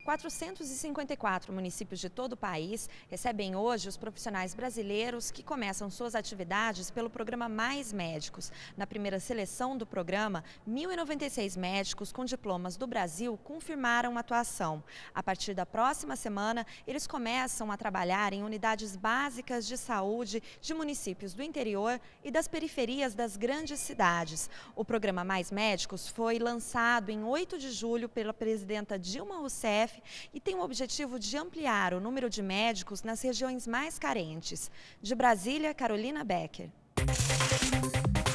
454 municípios de todo o país recebem hoje os profissionais brasileiros que começam suas atividades pelo programa Mais Médicos. Na primeira seleção do programa, 1.096 médicos com diplomas do Brasil confirmaram atuação. A partir da próxima semana, eles começam a trabalhar em unidades básicas de saúde de municípios do interior e das periferias das grandes cidades. O programa Mais Médicos foi lançado em 8 de julho pela presidenta Dilma Rousseff e tem o objetivo de ampliar o número de médicos nas regiões mais carentes. De Brasília, Carolina Becker.